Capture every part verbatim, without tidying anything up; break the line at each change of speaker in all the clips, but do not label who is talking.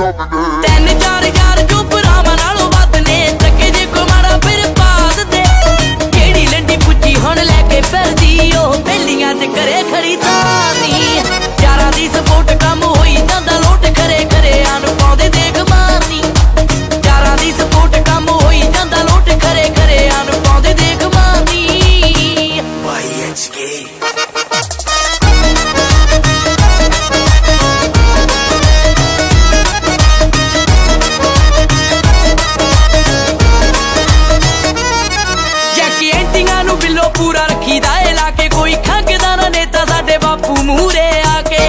ਤਿੰਨ ਚਾਰ ਯਾਰ ਜੋ ਭਰਾਵਾਂ ਨਾਲੋਂ ਵੱਧ ਨੇ, ਤੱਕੇ ਜੇ ਕੋ ਮਾੜਾ ਫਿਰ ਬਾਦ ਦੇ। ਕਿਹੜੀ ਲੰਡੀ ਪੁੱਜੀ ਹੁਣ ਲੈ ਕੇ ਫਿਰਦੀ, ਉਹ ਬੇਲੀਆਂ ਤੇ ਕਰੇ ਖਰੀਦਾਰੀ। ਯਾਰਾਂ ਦੀ ਸਪੋਰਟ ਕੰਮ ਹੋਈ ਜਾਂਦਾ ਲੋਟ, ਖਰੇ ਖਰੇ ਆਨੂੰ ਪਾਉਂਦੇ ਦੇਖ ਮਾਰਨੀ। ਯਾਰਾਂ ਦੀ ਸਪੋਰਟ ਕੰਮ ਹੋਈ ਜਾਂਦਾ ਲੋਟ, ਖਰੇ ਖਰੇ ਆਨੂੰ ਪਾਉਂਦੇ ਦੇਖ ਮਾਰਨੀ। ਵਾਈ ਐਚ ਕੇ ਬਿੱਲੋ ਪੂਰਾ ਰੱਖੀਦਾ ਏ ਲਾ ਕੇ, ਕੋਈ ਖੰਗਦਾ ਨਾ ਨੇਤਾ ਸਾਡੇ ਬਾਪੂ ਮੂਹਰੇ ਆ ਕੇ।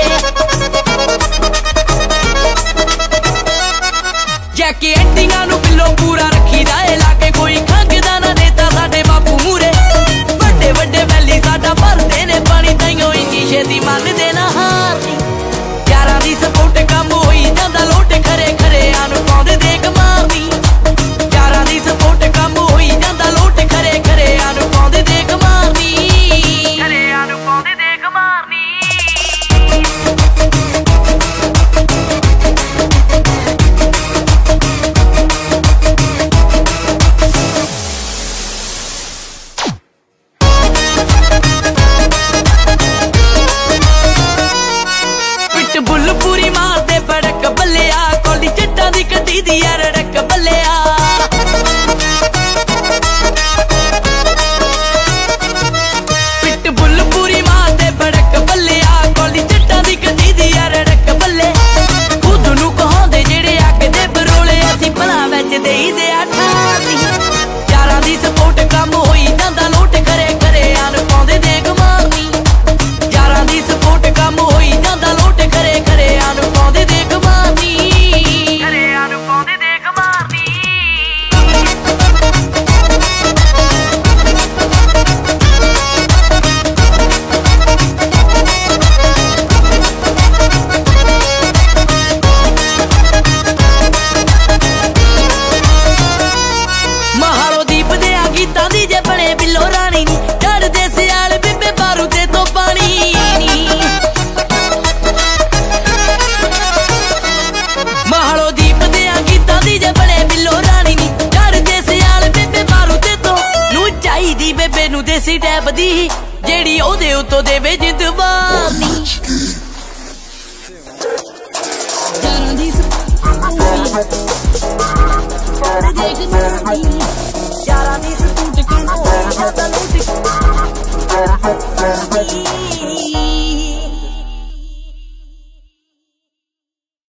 ਜੈਕੀ ਐਂਟੀਆਂ ਨੂੰ ਬਿੱਲੋ ਪੂਰਾ ਰੱਖੀਦਾ ਏ ਲਾ ਕੇ, ਕੋਈ ਖੰਗਦਾ ਨਾ ਨੇਤਾ ਸਾਡੇ ਬਾਪੂ ਮੂਹਰੇ। ਵੱਡੇ ਵੱਡੇ ਵੈਲੀ ਸਾਡਾ ਭਰਦੇ ਨੇ ਪਾਣੀ, ਤਾਈਓ ਇੰਨੀ ਛੇਤੀ ਮੰਨਦੇ ਨਾ ਹਾਰਨੀ। ਯਾਰਾਂ ਦੀ ਸਪੋਰਟ ਕੰਮ ਹੋਈ ਜਾਂਦਾ ਲੋਟ, ਖਰੇ ਖਰੇ ਆਨੂੰ ਪਾਉਂਦੇ ਦੇਖ ਮਾਰਨੀ। ਯਾਰਾਂ ਦੀ ਸਪੋਰਟ ਕੰਮ ਹੋਈ ਜਾਂਦਾ ਲੋਟ, ਖਰੇ ਖਰੇ ਆਨੂੰ ਪਾਉਂਦੇ ਦੇਖ ਮਾਰਨੀ। ਖਰੇ ਆਨੂੰ ਪਾਉਂਦੇ ਦੇਖ ਮਾਰਨੀ। ਪਿੱਟ ਬੁੱਲ ਪੂਰੀ ਮਾਰਦੇ ਬੜਕ ਬੱਲਿਆ, ਕੋਲੀ ਚੱਟਾਂ ਦੀ ਕੱਢੀ ਦੀ ਯਾਰ ਰੜਕ ਬੱਲਿਆ। ਪਿੱਟ ਬੁੱਲ ਪੂਰੀ ਮਾਰਦੇ ਬੜਕ ਬੱਲਿਆ, ਕੋਲੀ ਚੱਟਾਂ ਦੀ ਕੱਢੀ ਦੀ ਯਾਰ ਰੜਕ ਬੱਲੇ। ਖੁਦ ਨੂੰ ਕਹਾਉਂਦੇ ਜਿਹੜੇ ਅੱਗ ਦੇ ਬਰੋਲੇ, ਅਸੀਂ ਭਲਾ ਵਿੱਚ ਦੇਈ ਦੇ ਅਠਾਨੀ। ਯਾਰਾਂ ਦੀ ਸਪੋਰਟ ਕੰਮ ਹੋਈ ਜਾਂਦਾ ਲੋਟ, ਖਰੇ ਖਰੇ ਆਨੂੰ ਪਾਉਂਦੇ ਦੇਖ ਮਾਰਨੀ। ਯਾਰਾਂ ਦੀ ਸਪੋਰਟ ਕੰਮ ਹੋਈ ਜਾਂਦਾ ਲੋਟ, ਖਰੇ ਖਰੇ ਆਨੂੰ ਪਾਉਂਦੇ ਦੇਖ ਮਾਰਨੀ। ਖਰੇ ਆਨੂੰ ਪਾਉਂਦੇ ਦੇਖ ਮਾਰਨੀ। ਮਹਾਲੋ ਦੀਪ ਦੇ ਆ ਗੀਤਾਂ ਦੀ ਜੇ ਬਣੇ ਬਿੱਲੋ ਰਾਣੀ ਨੀ, ਡਰਦੇ ਸਿਆਲ ਬੀਬੇ ਬਾਰੂ ਤੇ ਤੋਂ ਪਾਣੀ ਨੀ। ਮਹਾਲੋ ਦੀਪ ਦੇ ਆ ਗੀਤਾਂ ਦੀ ਜੇ ਬਣੇ ਬਿੱਲੋ ਰਾਣੀ ਨੀ, ਡਰਦੇ ਸਿਆਲ ਬੀਬੇ ਬਾਰੂ ਤੇ ਤੋਂ। ਨੂੰ ਚਾਹੀਦੀ ਬੇਬੇ ਨੂੰ ਦੇਸੀ ਟੈਪ ਦੀ, ਜਿਹੜੀ ਉਹਦੇ ਉੱਤੋਂ ਦੇਵੇ ਜਿੰਦ ਵਾਰਨੀ। ਯਾਰਾਂ ਦੀ ਸਪੋਰਟ ਦੇਖ ਮਾਰਨੀ।